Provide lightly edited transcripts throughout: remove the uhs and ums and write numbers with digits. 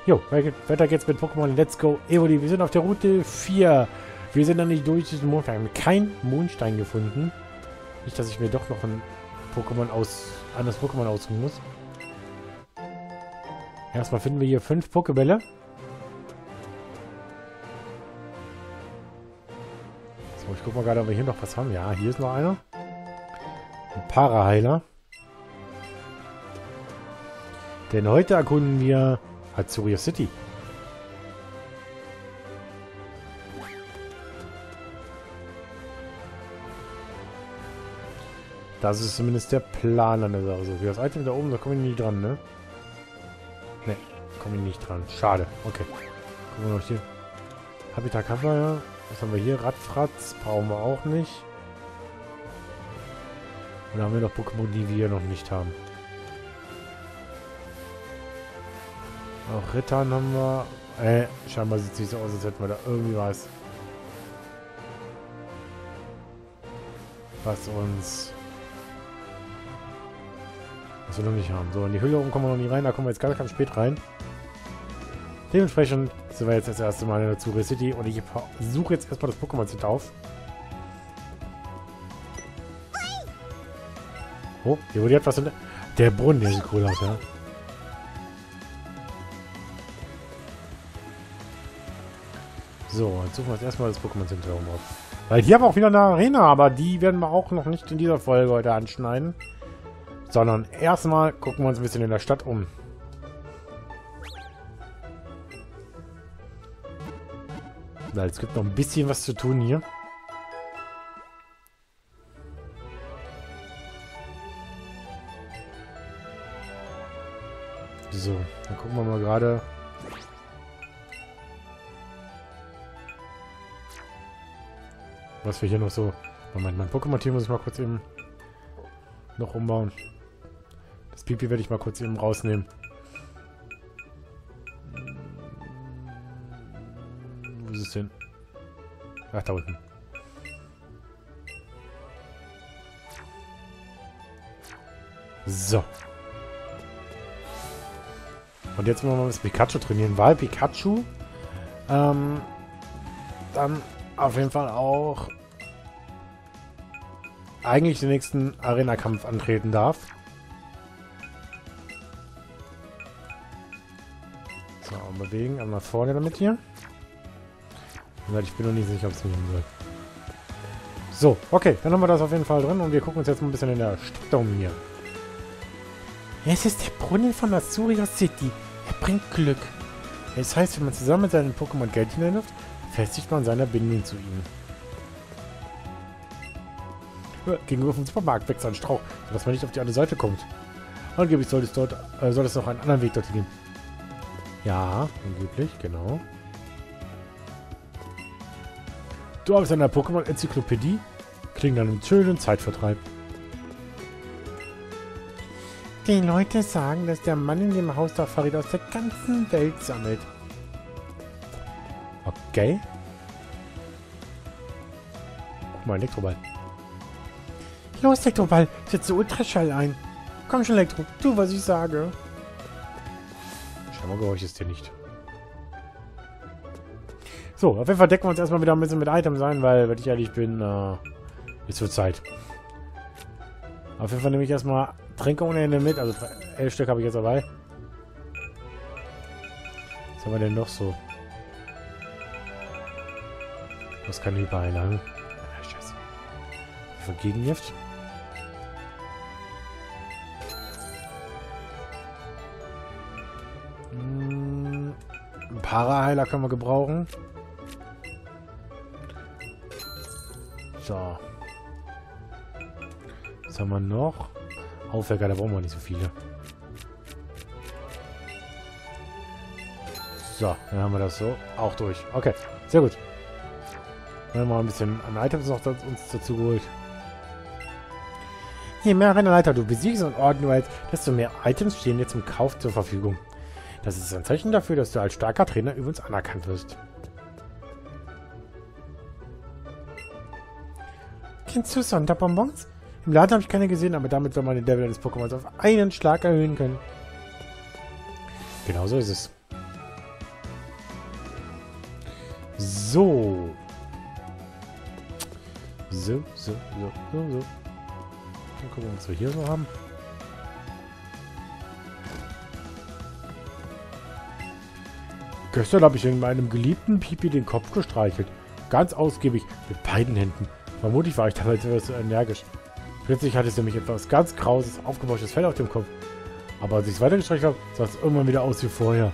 Jo, weiter geht's mit Pokémon Let's Go Evoli. Wir sind auf der Route 4. Wir sind dann nicht durch diesen Mondstein. Wir haben keinen Mondstein gefunden. Nicht, dass ich mir doch noch ein anderes Pokémon aussuchen muss. Erstmal finden wir hier 5 Pokébälle. So, ich guck mal gerade, ob wir hier noch was haben. Ja, hier ist noch einer. Ein Paraheiler. Denn heute erkunden wir Azuria City. Das ist zumindest der Plan an der Sache. So, wie das Item da oben, da kommen wir nicht dran, ne? Ne, kommen wir nicht dran. Schade. Okay. Gucken wir noch hier. Habitat Cover. Was haben wir hier? Radfratz. Brauchen wir auch nicht. Und dann haben wir noch Pokémon, die wir noch nicht haben. Auch Rittern haben wir. Scheinbar sieht es nicht so aus, als hätten wir da irgendwie was wir noch nicht haben. So, in die Hülle oben kommen wir noch nie rein. Da kommen wir jetzt ganz spät rein. Dementsprechend sind wir jetzt das erste Mal in der Azuria City und ich suche jetzt erstmal das Pokémon Center auf. Oh, hier wurde etwas in der Brunnen, der sieht cool aus, ja. So, jetzt suchen wir uns erstmal das Pokémon Center auf. Weil hier haben wir auch wieder eine Arena, aber die werden wir auch noch nicht in dieser Folge heute anschneiden. Sondern erstmal gucken wir uns ein bisschen in der Stadt um. Weil es gibt noch ein bisschen was zu tun hier. So, dann gucken wir mal gerade. Was wir hier noch so... Moment, mein Pokémon-Team muss ich mal kurz eben noch umbauen. Das Pipi werde ich mal kurz eben rausnehmen. Wo ist es denn? Ach, da unten. So. Und jetzt wollen wir mal das Pikachu trainieren, weil Pikachu dann auf jeden Fall auch eigentlich den nächsten Arena-Kampf antreten darf. So, bewegen, einmal vorne damit hier. Und ich bin noch nicht sicher, ob es mich will. So, okay, dann haben wir das auf jeden Fall drin und wir gucken uns jetzt mal ein bisschen in der Stadt um hier. Es ist der Brunnen von Azuria City. Er bringt Glück. Es heißt, wenn man zusammen mit seinen Pokémon Geld hineinwirft, festigt man seiner Bindung zu ihnen. Gegenüber vom Supermarkt wächst ein Strauch, sodass man nicht auf die andere Seite kommt. Angeblich soll es noch einen anderen Weg dorthin geben. Ja, angeblich, genau. Du arbeitest an der Pokémon-Enzyklopädie? Klingt nach einem schönen Zeitvertreib. Die Leute sagen, dass der Mann in dem Haus der Farid aus der ganzen Welt sammelt. Okay. Guck mal, Elektroball. Los, Elektroball, setze Ultraschall ein. Komm schon, Elektro, tu, was ich sage. Scheinbar gehorcht es dir nicht. So, auf jeden Fall decken wir uns erstmal wieder ein bisschen mit Items ein, weil, wenn ich ehrlich bin, ist zur Zeit. Auf jeden Fall nehme ich erstmal Tränke ohne Ende mit, also 11 Stück habe ich jetzt dabei. Was haben wir denn noch so? Was kann Hyperheiler? Ah, Scheiße. Für Gegengift. Ein Paraheiler können wir gebrauchen. So. Was haben wir noch? Aufwecker, da brauchen wir nicht so viele. So, dann haben wir das so auch durch. Okay, sehr gut. Dann haben wir ein bisschen an Items noch uns dazu geholt. Je mehr Leiter du besiegst und Orden du hältst, desto mehr Items stehen dir zum Kauf zur Verfügung. Das ist ein Zeichen dafür, dass du als starker Trainer übrigens anerkannt wirst. Kennst du Sonderbonbons? Im Laden habe ich keine gesehen, aber damit soll man den Level eines Pokémons auf einen Schlag erhöhen können. Genau so ist es. So. So. Dann gucken wir, was wir hier so haben. Gestern habe ich in meinem geliebten Pipi den Kopf gestreichelt. Ganz ausgiebig, mit beiden Händen. Vermutlich war ich damals etwas zu energisch. Plötzlich hatte es nämlich etwas ganz Grauses, aufgebauschtes Fell auf dem Kopf. Aber als ich es weitergestreichelt habe, sah es irgendwann wieder aus wie vorher.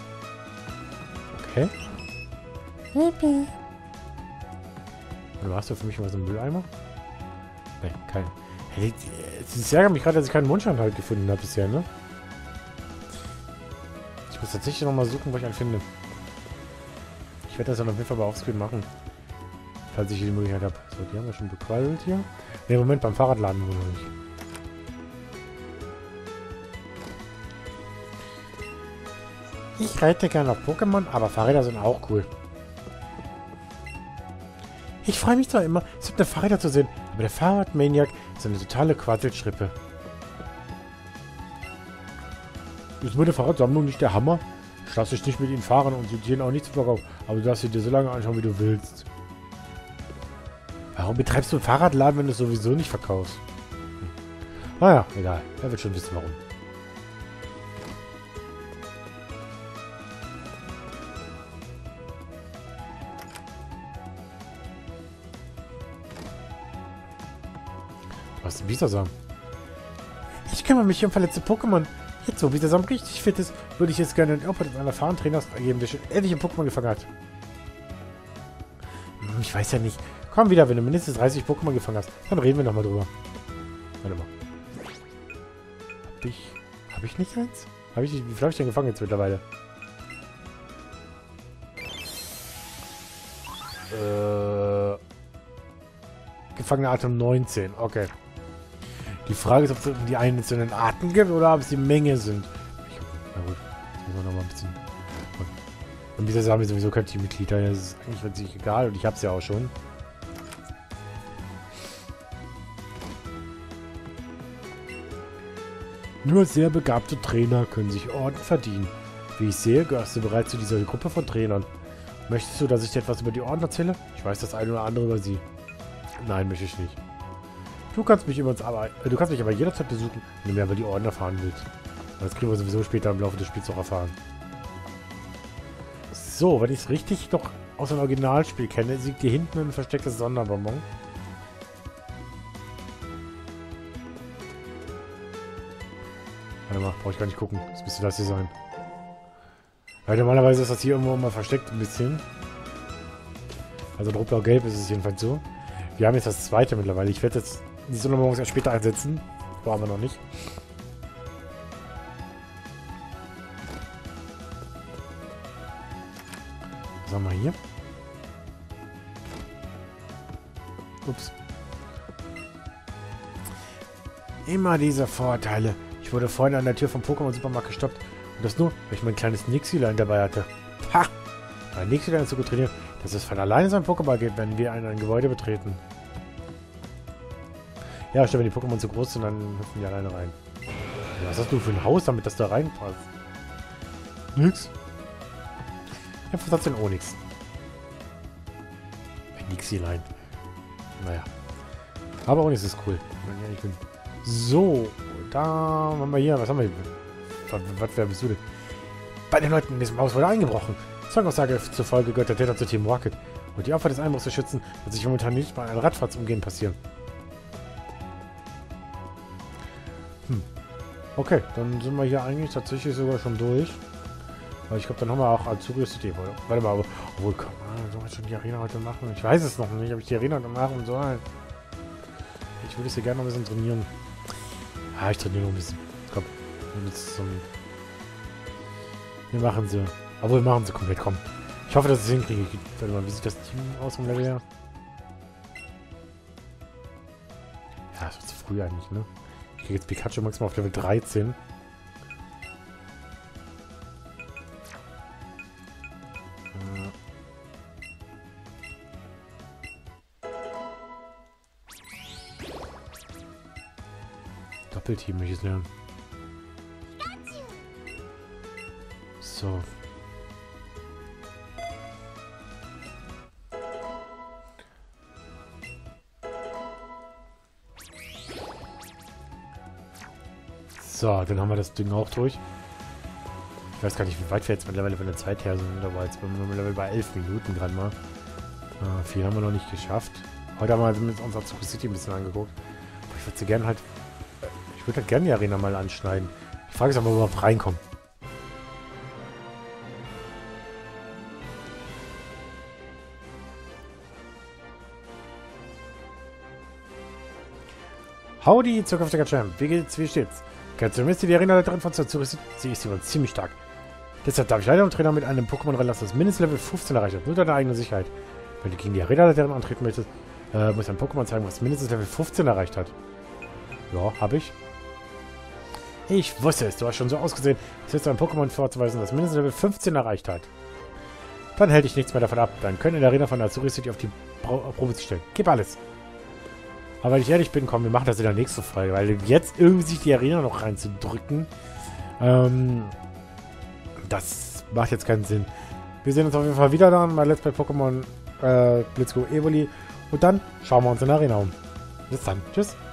Okay. Pipi. Hast du für mich was im Mülleimer? Nein, kein. Es ärgert mich gerade, dass ich keinen Mundscheinhalt gefunden habe bisher, ne? Ich muss tatsächlich noch mal suchen, wo ich einen finde. Ich werde das dann auf jeden Fall bei Offscreen machen. Falls ich die Möglichkeit habe. So, die haben wir schon bequallt hier. Ne, Moment, beim Fahrradladen wohl noch nicht. Ich reite gerne auf Pokémon, aber Fahrräder sind auch cool. Ich freue mich zwar immer, es gibt eine Fahrräder zu sehen, aber der Fahrradmaniac ist eine totale Quasselstrippe. Ist meine Fahrradsammlung nicht der Hammer? Ich lasse dich nicht mit ihnen fahren und sie dienen auch nicht zu verkaufen, aber du darfst sie dir so lange anschauen, wie du willst. Warum betreibst du einen Fahrradladen, wenn du es sowieso nicht verkaufst? Naja, egal. Er wird schon wissen, warum. Was ist Bisasam? Ich kümmere mich um verletzte Pokémon. Jetzt, wo Bisasam richtig fit ist, würde ich jetzt gerne den Opfer einer Fahrentrainers geben, der schon etliche Pokémon gefangen hat. Ich weiß ja nicht. Komm wieder, wenn du mindestens 30 Pokémon gefangen hast. Dann reden wir nochmal drüber. Warte mal. Hab ich nicht eins? Wie viel habe ich denn gefangen jetzt mittlerweile? Gefangene Atem 19. Okay. Die Frage ist, ob es die einzelnen Arten gibt oder ob es die Menge sind. Na gut. Jetzt müssen wir nochmal ein bisschen... Und bisher haben wir sowieso kein Teammitglied. Das ist eigentlich wirklich egal. Und ich habe es ja auch schon. Nur sehr begabte Trainer können sich Orden verdienen. Wie ich sehe, gehörst du bereits zu dieser Gruppe von Trainern. Möchtest du, dass ich dir etwas über die Orden erzähle? Ich weiß das eine oder andere über sie. Nein, möchte ich nicht. Du kannst mich aber jederzeit besuchen, wenn du mehr über die Orden erfahren willst. Das kriegen wir sowieso später im Laufe des Spiels noch erfahren. So, wenn ich es richtig noch aus dem Originalspiel kenne, liegt hier hinten ein verstecktes Sonderbonbon. Warte mal, brauche ich gar nicht gucken. Das müsste das hier sein. Weil normalerweise ist das hier irgendwo mal versteckt ein bisschen. Also rot-blau-gelb ist es jedenfalls so. Wir haben jetzt das zweite mittlerweile. Ich werde jetzt die Sonderbonbons erst später einsetzen. Brauchen wir noch nicht. Was haben wir hier? Ups. Immer diese Vorteile. Ich wurde vorhin an der Tür vom Pokémon-Supermarkt gestoppt. Und das nur, weil ich mein kleines Nixilein dabei hatte. Ha! Mein Nixilein ist so gut trainiert, dass es von alleine sein Pokéball geht, wenn wir ein Gebäude betreten. Ja, stimmt, wenn die Pokémon zu groß sind, dann hüpfen die alleine rein. Was hast du für ein Haus, damit das da reinpasst? Nix. Ja, was hat's denn auch nix? Ein Nixilein. Naja. Aber auch nichts ist cool. Wenn ich ehrlich bin. So, da haben wir hier. Was haben wir hier? Wer bist du denn? Bei den Leuten in diesem Haus wurde eingebrochen. Zeugaussage zufolge gehört der Täter zu Team Rocket. Und die Opfer des Einbruchs zu schützen, wird sich momentan nicht bei einem Radfahrtsumgehen passieren. Okay, dann sind wir hier eigentlich tatsächlich sogar schon durch. Aber ich glaube, dann haben wir auch zugerüstet. Warte mal, obwohl, komm, sollen wir schon die Arena heute machen? Ich weiß es noch nicht, ob ich die Arena heute machen soll. Ich würde es hier gerne noch ein bisschen trainieren. Ah, ich trainiere noch ein bisschen. Komm, wir machen sie. Obwohl, wir machen sie komplett, komm. Ich hoffe, dass ich es hinkriege. Warte mal, wie sieht das Team aus vom Level her? Ja, das ist zu früh eigentlich, ne? Ich kriege jetzt Pikachu maximal auf Level 13. Doppelteam möchte ich lernen. So. So, dann haben wir das Ding auch durch. Ich weiß gar nicht, wie weit wir jetzt mittlerweile von der Zeit her sind. Aber jetzt sind wir mittlerweile bei 11 Minuten gerade mal. Viel haben wir noch nicht geschafft. Heute haben wir mit unserer Zukunft City ein bisschen angeguckt. Aber ich würde sie gerne halt... Ich würde halt gerne die Arena mal anschneiden. Die Frage ist, ob wir überhaupt reinkommen. Howdy, zukünftiger Champ. Wie geht's? Wie steht's? Kennst du die Arena-Leiterin von Satsuri? Sie ist über ziemlich stark. Deshalb darf ich leider im Trainer mit einem Pokémon reinlassen, das mindestens Level 15 erreicht hat. Nur deine eigene Sicherheit. Wenn du gegen die Arena-Leiterin antreten möchtest, muss ein Pokémon zeigen, was mindestens Level 15 erreicht hat. Ja, habe ich. Ich wusste es. Du hast schon so ausgesehen, es ist ein Pokémon vorzuweisen, das mindestens Level 15 erreicht hat. Dann hält dich nichts mehr davon ab. Dann können in der Arena von Azuri City auf die Probe zu stellen. Gib alles. Aber wenn ich ehrlich bin, komm, wir machen das in der nächsten Folge, weil jetzt irgendwie sich die Arena noch reinzudrücken, das macht jetzt keinen Sinn. Wir sehen uns auf jeden Fall wieder dann bei Let's Play Pokémon Let's Go Evoli und dann schauen wir uns in der Arena um. Bis dann. Tschüss.